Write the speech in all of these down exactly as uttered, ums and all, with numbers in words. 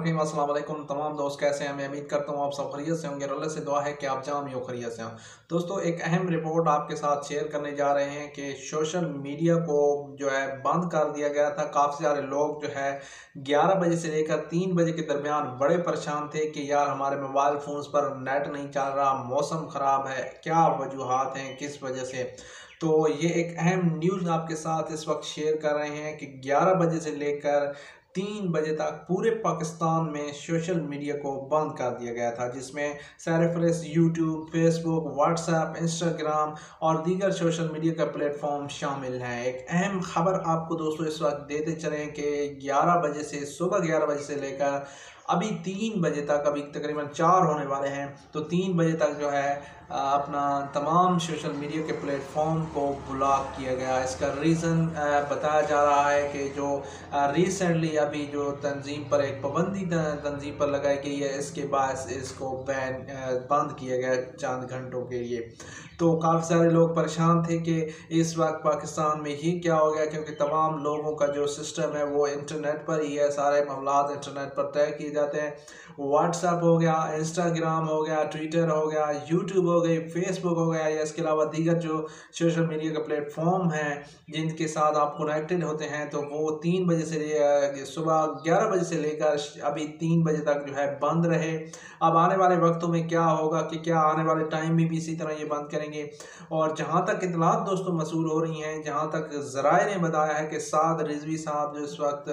रहीम अस्सलाम वालेकुम तमाम दोस्त कैसे हैं। मैं उम्मीद करता हूँ आप सब खैरियत से होंगे। अल्लाह से दुआ है कि आप जाम यो खैरियत से हों। दोस्तों, एक अहम रिपोर्ट आपके साथ शेयर करने जा रहे हैं कि सोशल मीडिया को जो है बंद कर दिया गया था। काफ़ी सारे लोग जो है ग्यारह बजे से लेकर तीन बजे के दरमियान बड़े परेशान थे कि यार हमारे मोबाइल फ़ोन्स पर नेट नहीं चल रहा, मौसम ख़राब है, क्या वजूहात हैं, किस वजह से। तो ये एक अहम न्यूज़ आपके साथ इस वक्त शेयर कर रहे हैं कि ग्यारह बजे से लेकर तीन बजे तक पूरे पाकिस्तान में सोशल मीडिया को बंद कर दिया गया था, जिसमें सरफरेस यूट्यूब, फेसबुक, व्हाट्सएप, इंस्टाग्राम और दीगर सोशल मीडिया का प्लेटफॉर्म शामिल हैं। एक अहम खबर आपको दोस्तों इस वक्त देते चलें कि ग्यारह बजे से सुबह ग्यारह बजे से लेकर अभी तीन बजे तक, अभी तकरीबन चार होने वाले हैं, तो तीन बजे तक जो है अपना तमाम सोशल मीडिया के प्लेटफॉर्म को ब्लॉक किया गया। इसका रीज़न बताया जा रहा है कि जो रिसेंटली अभी जो तंजीम पर एक पाबंदी तंजीम पर लगाई गई है, इसके बाद इसको बैन बंद किया गया चंद घंटों के लिए। तो काफ़ी सारे लोग परेशान थे कि इस वक्त पाकिस्तान में ही क्या हो गया, क्योंकि तमाम लोगों का जो सिस्टम है वो इंटरनेट पर ही है, सारे मामलात इंटरनेट पर तय किए जाते हैं। व्हाट्सएप हो गया, इंस्टाग्राम हो गया, ट्विटर हो गया, यूट्यूब हो गई, फेसबुक हो गया, या इसके अलावा दीगर जो सोशल मीडिया का प्लेटफॉर्म हैं जिनके साथ आप कनेक्टेड होते हैं, तो वो तीन बजे से सुबह ग्यारह बजे से लेकर अभी तीन बजे तक जो है बंद रहे। अब आने वाले वक्तों में क्या होगा कि क्या आने वाले टाइम में भी इसी तरह ये बंद करेंगे। और जहाँ तक इतलात दोस्तों मसूल हो रही हैं, जहाँ तक ज़राए ने बताया है कि साद रिजवी साहब जो इस वक्त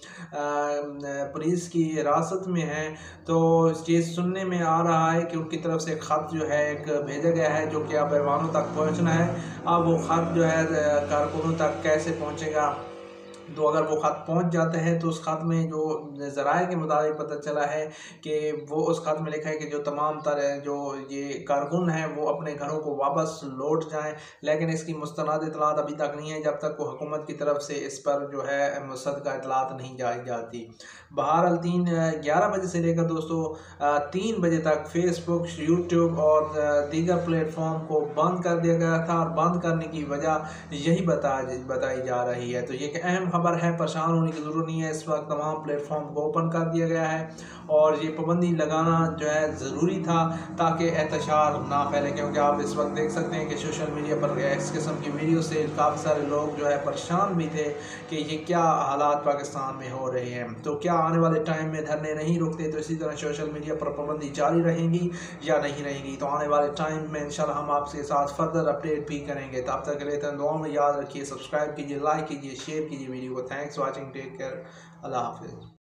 पुलिस की हिरासत में हैं, तो ये सुनने में आ रहा है कि उनकी तरफ से ख़त जो है एक भेजा गया है जो कि अब ऐवानों तक पहुंचना है। अब वो ख़त जो है कारकुनों तक कैसे पहुंचेगा, तो अगर वो ख़त पहुंच जाते हैं तो उस ख़त में जो ज़राए के मुताबिक पता चला है कि वो उस ख़त में लिखा है कि जो तमाम तरह जो ये कारकुन हैं वो अपने घरों को वापस लौट जाएं, लेकिन इसकी मुस्तनद इतलात अभी तक नहीं है जब तक वो हुकूमत की तरफ से इस पर जो है मुसद्दक़ा इतलात नहीं जाई जाती। बहरहाल तीन ग्यारह बजे से लेकर दोस्तों तीन बजे तक फेसबुक, यूट्यूब और दीगर प्लेटफॉर्म को बंद कर दिया गया था, और बंद करने की वजह यही बता बताई जा रही है। तो ये एक अहम खबर है, परेशान होने की ज़रूरत नहीं है। इस वक्त तमाम प्लेटफॉर्म को ओपन कर दिया गया है और ये पाबंदी लगाना जो है ज़रूरी था ताकि एहतशार ना फैले, क्योंकि आप इस वक्त देख सकते हैं कि सोशल मीडिया पर इस किस्म की वीडियो से काफ़ी सारे लोग जो है परेशान भी थे कि ये क्या हालात पाकिस्तान में हो रहे हैं। तो क्या आने वाले टाइम में धरने नहीं रुकते, तो इसी तरह सोशल मीडिया पर पाबंदी जारी रहेगी या नहीं रहेगी। तो आने वाले टाइम में इंशाल्लाह हम आपके साथ फर्दर अपडेट भी करेंगे। तब तक के लिए दुआ में याद रखिए, सब्सक्राइब कीजिए, लाइक कीजिए, शेयर कीजिए वीडियो को। थैंक्स वॉचिंग, टेक केयर, अल्लाह हाफिज़।